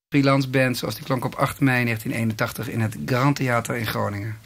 freelance band zoals die klonk op 8 mei 1981 in het Grand Theater in Groningen.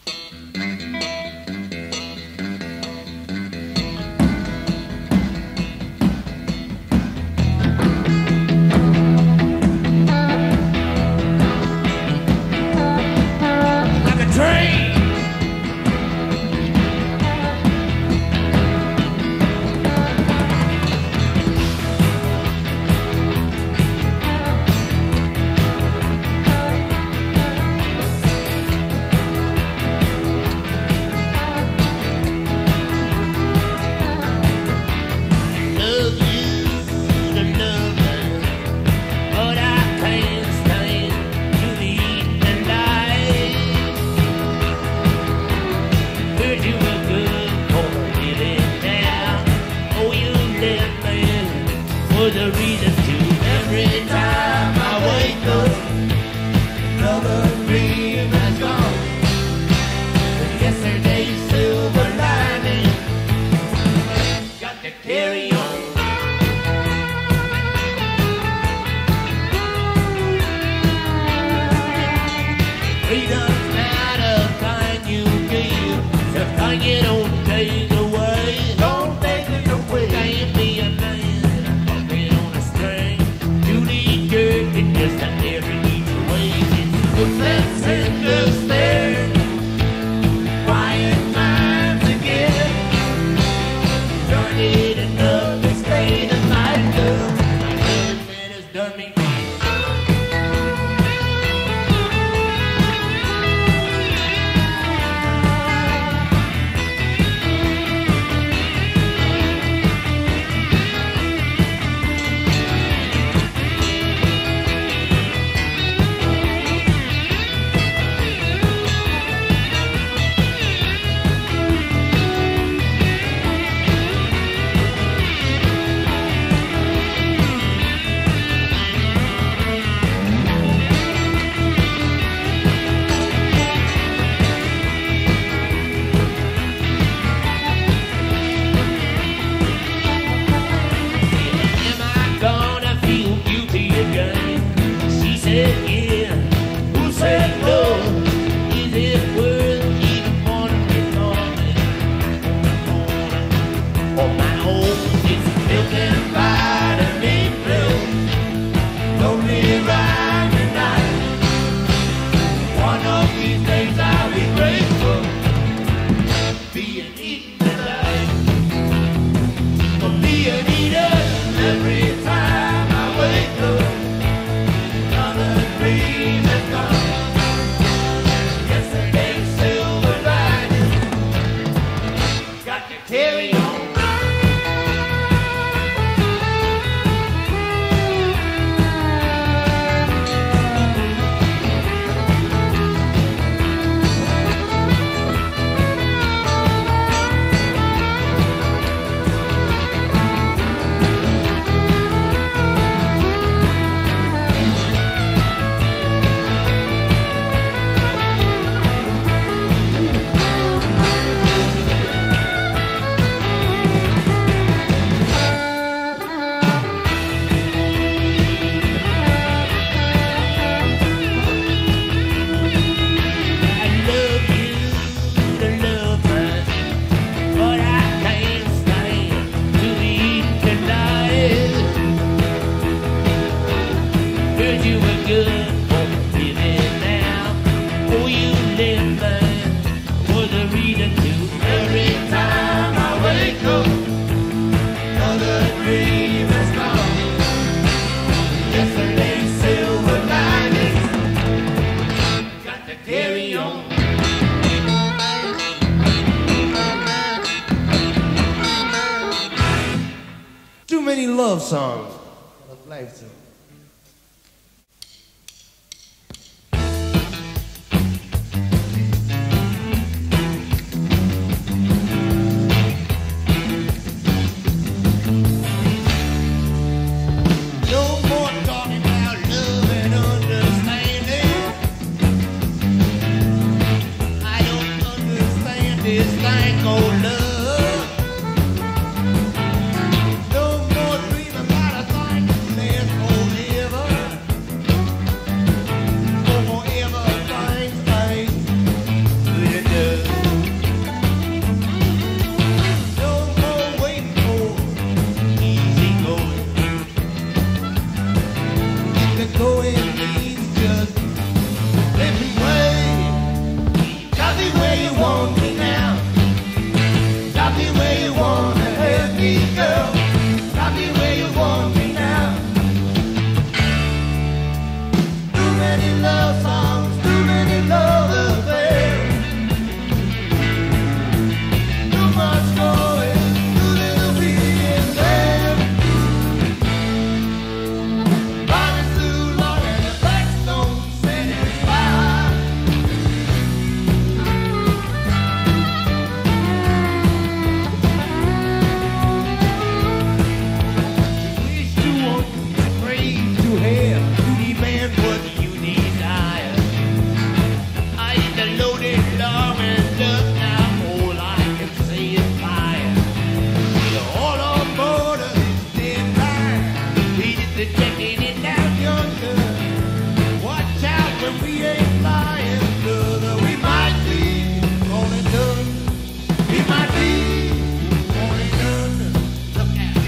Love songs. Dat blijft zo. No more dreaming about a thing, man. Taking it down yonder. Watch out when we ain't flying, brother. We might be falling done. We might be falling done. Look out.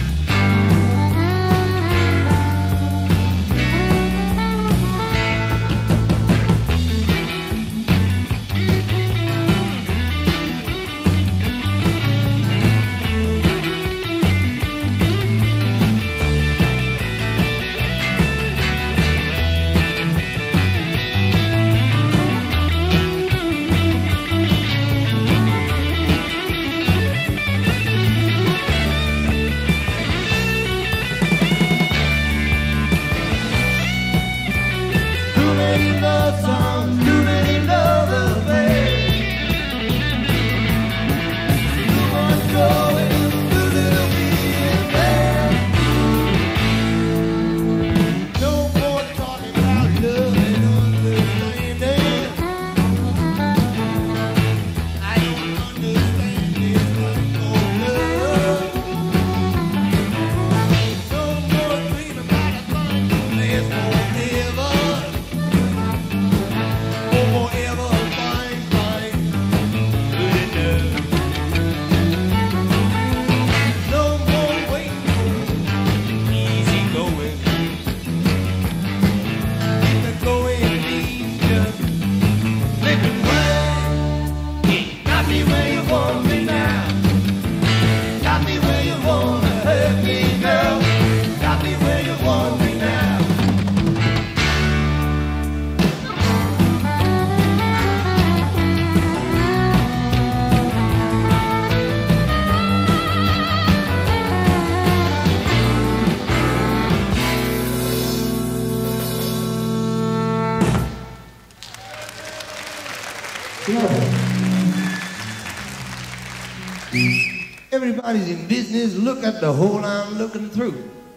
Too many love songs, too many love affairs. Too much going, too little being there. No more talking about love and understanding. I don't understand this one for love. No more dreaming about a fun to last forever. Forever fine, fine, good enough. No more waiting, easy going. Keep it going, please, just living well. Got me where you want me now. Got me where you want to hurt me, girl. Got me where you want me now. Everybody's in business. Look at the hole I'm looking through.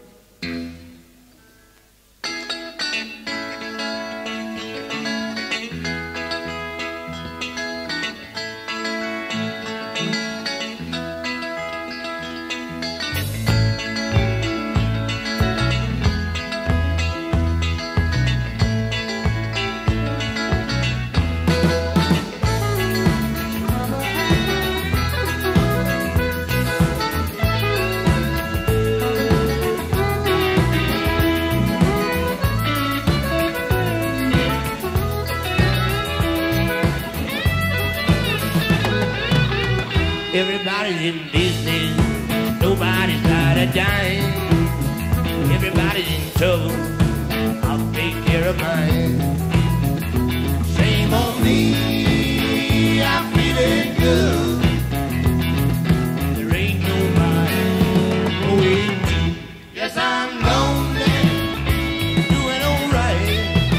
Everybody's in business, nobody's got a dime. Everybody's in trouble, I'll take care of mine. Shame on me, I'm feeling good. There ain't nobody going to. Yes, I'm lonely, doing alright.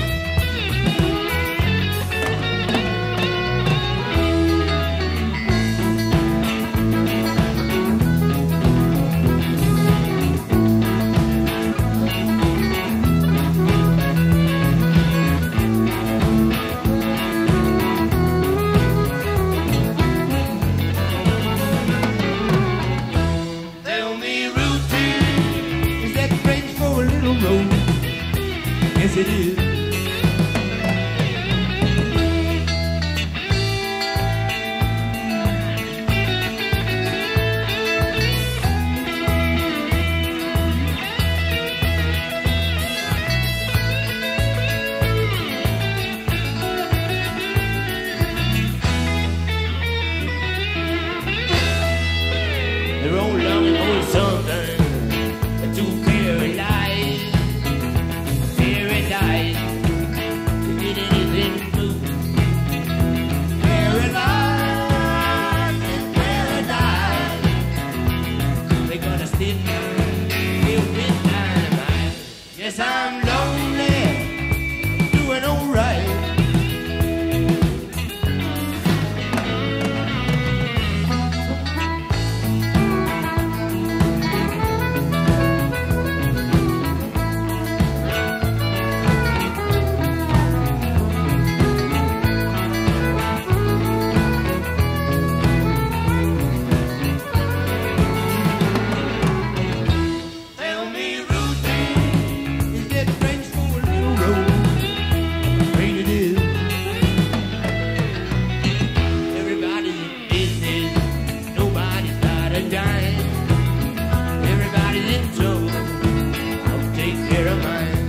Tell me, routine, is that French for a little road? Yes, it is. They're all longing for something to paradise, paradise, to get anything through. Paradise is paradise. They're gonna sit here with dynamite. Yes, I'm lonely, doing alright. Tell me, routine, is get French for a little road. Rain it is. Everybody's in business. Nobody's got a dime. Everybody's in trouble. I'll take care of mine.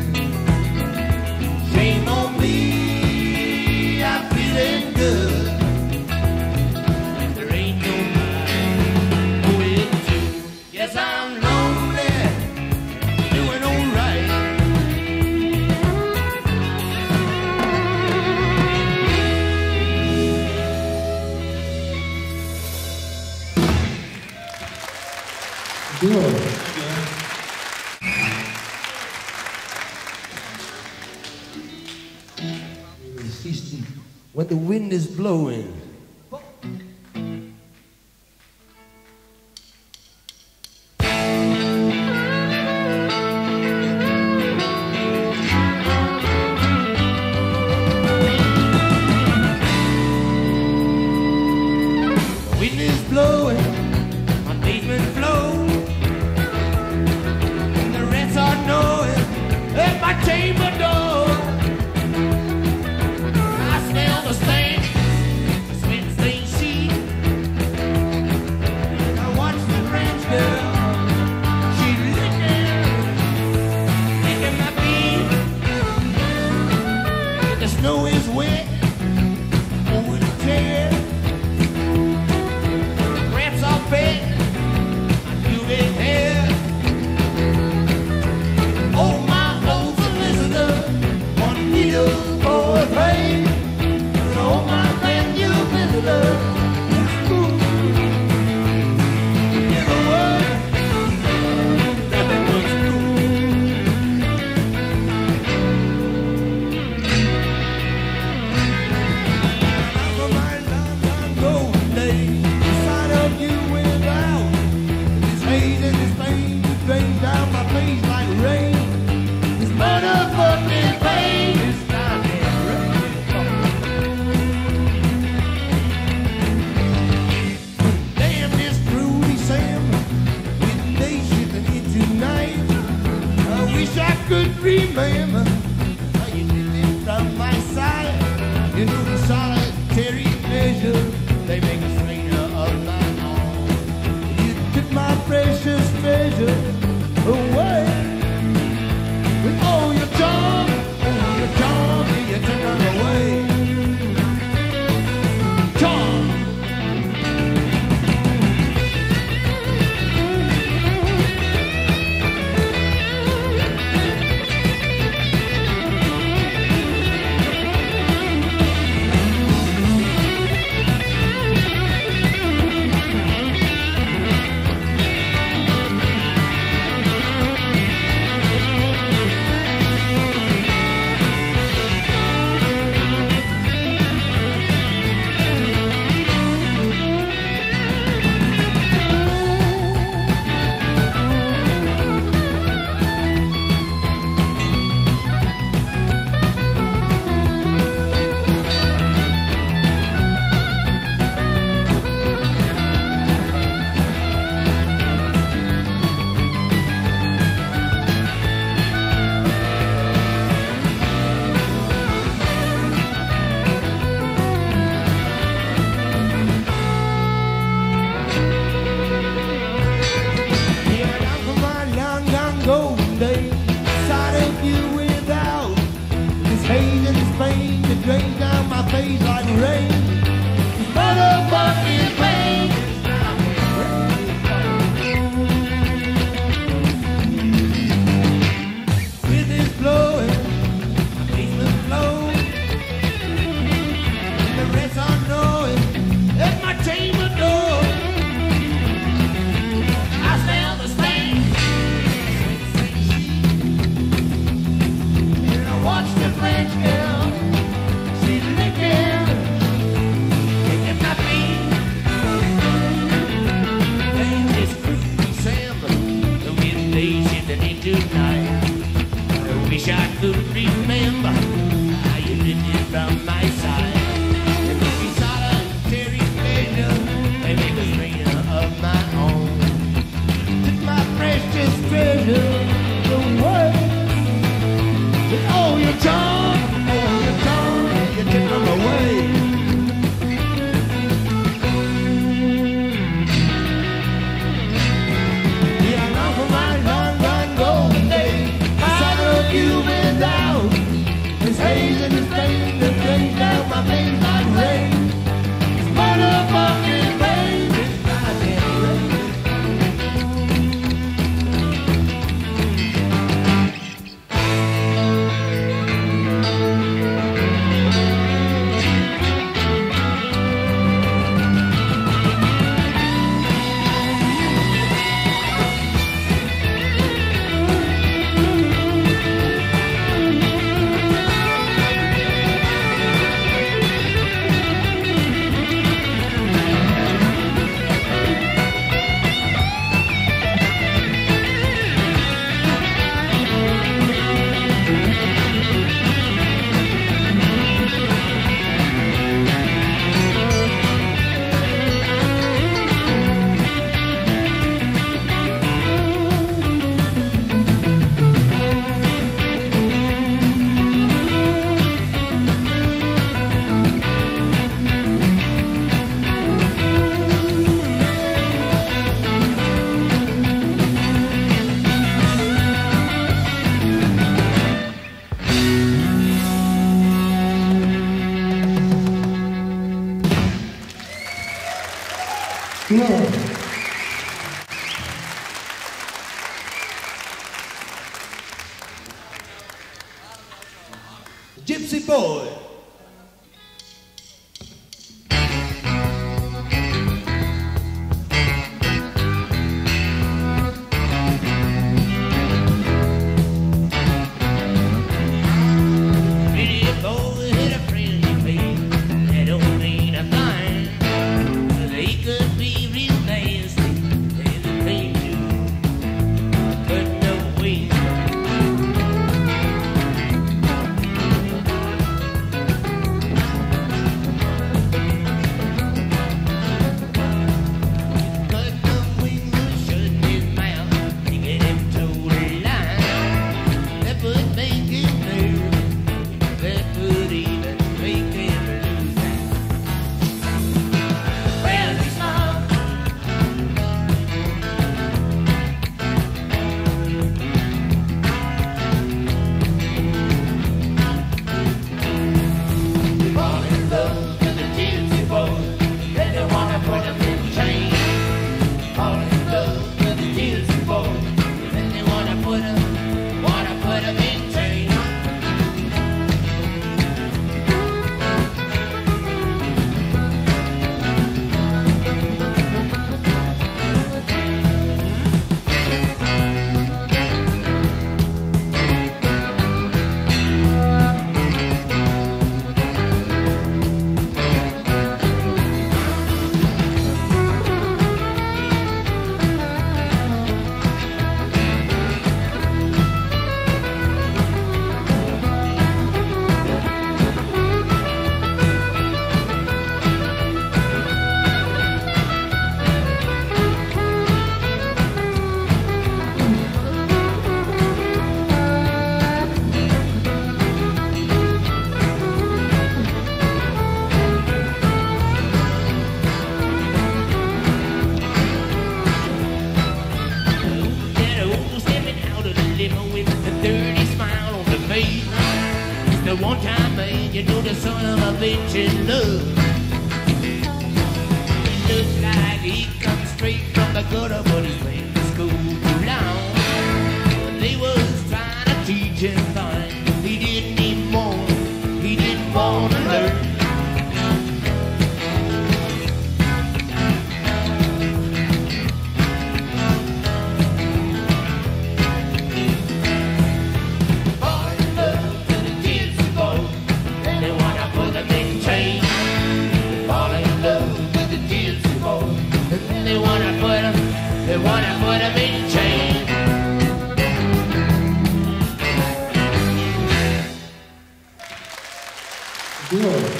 Shame on me. I'm feeling good. There ain't nobody going to. Yes, I'm lonely. Doing all right. Good. When the wind is blowing. The wind is blowing, my basement flows, and the rents are knowing at my chamber door. I smell the stank, the sweat stained sheet. And I watch the French girl, she's licking my feet. The snow is wet, over the chair. Rats are fed, I do it hair. Oh, my old solicitor, one needle for a pain. Oh, my friend, you visitor, it's cool. Give a word, nothing was cool. For my long, long golden days, the sight of you without this haze and this pain drains down my face like rain. This motherfucking pain is time to damn this Rudy Sam with day shipping into night. I wish I could remember how you did it from my side. You know the solitary pleasure they make a stranger of my arm. You took my precious treasure away with all your charm, yeah, you took them away. Charm. Golden day, sight of you without this haze and this pain that drains down my face like rain. This motherfucking pain. Wind is blowing, my basement flows, and the rest are knowing at my chamber door. I smell the stank. Watch the French girl, she's licking my feet. And this fruity samba, the wind they shifted into night. I wish I could remember how you did it from my side. And if we solitary pleasure, they make a stranger of my own. Took my precious treasure away. down. This haze and this pain that brings down my veins like rain. This motherfucking pain is goddamn rain. Gypsy Boy. One-time man, you know the son of a bitch in love. He looks like he comes straight from the gutter, but he's been to school too long. They was trying to teach him fine. He didn't want to learn. They wanna put him in chains. Good.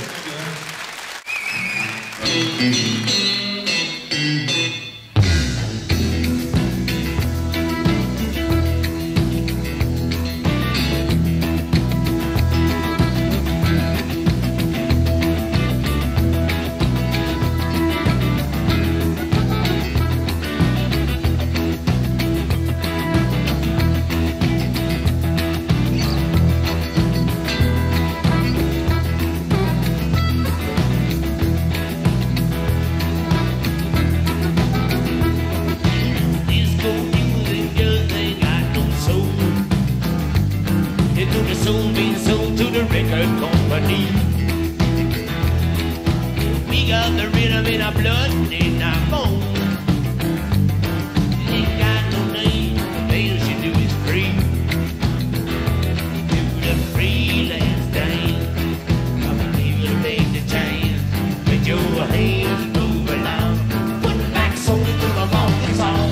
being sold to the record company. We got the rhythm in our blood and in our bones. It ain't got no name, the all you do is free. Do the freelance thing. Come and able to make the change. With your hands move along. Put back soul to the monkey song.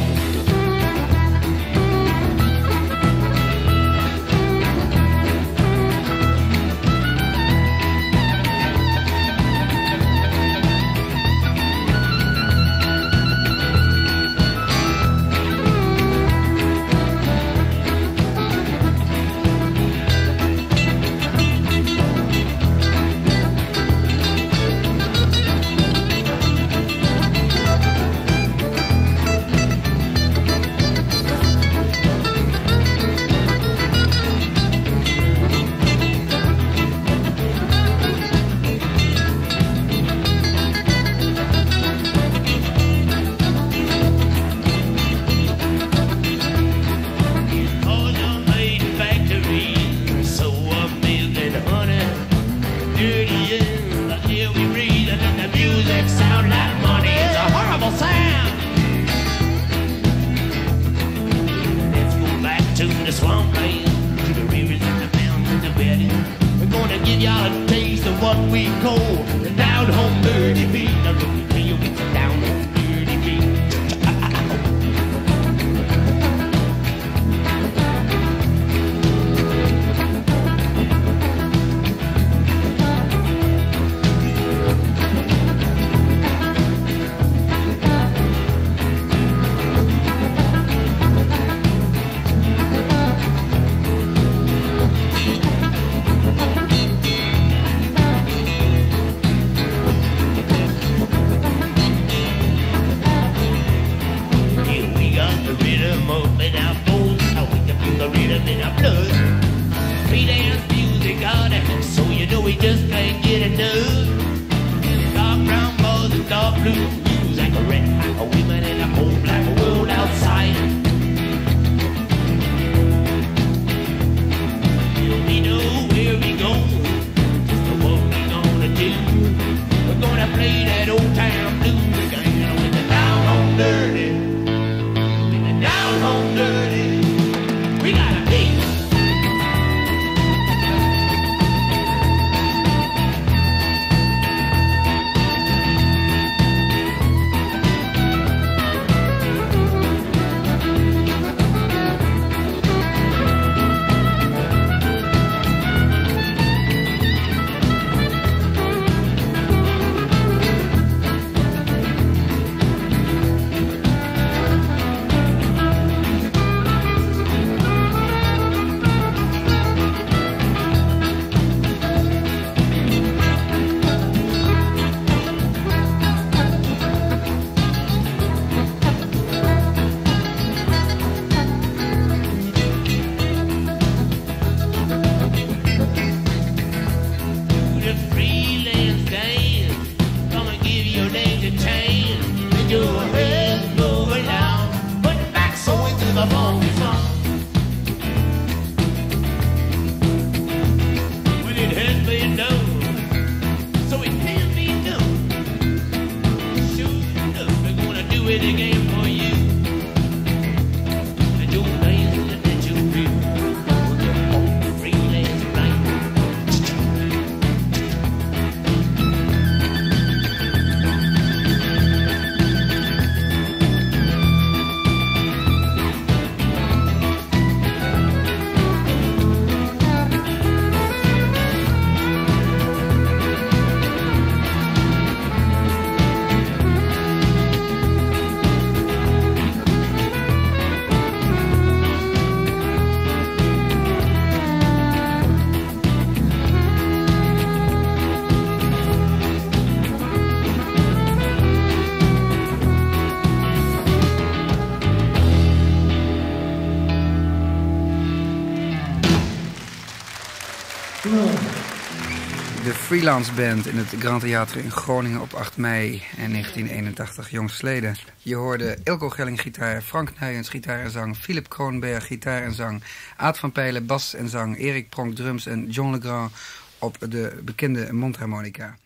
de Freelance Band in het Grand Theater in Groningen op 8 mei 1981, jongstleden. Je hoorde Ilko Gelling gitaar, Frank Nuyens gitaar en zang, Philip Kroonberg gitaar en zang, Aad van Pijlen bas en zang, Erik Pronk drums en John Legrand op de bekende mondharmonica.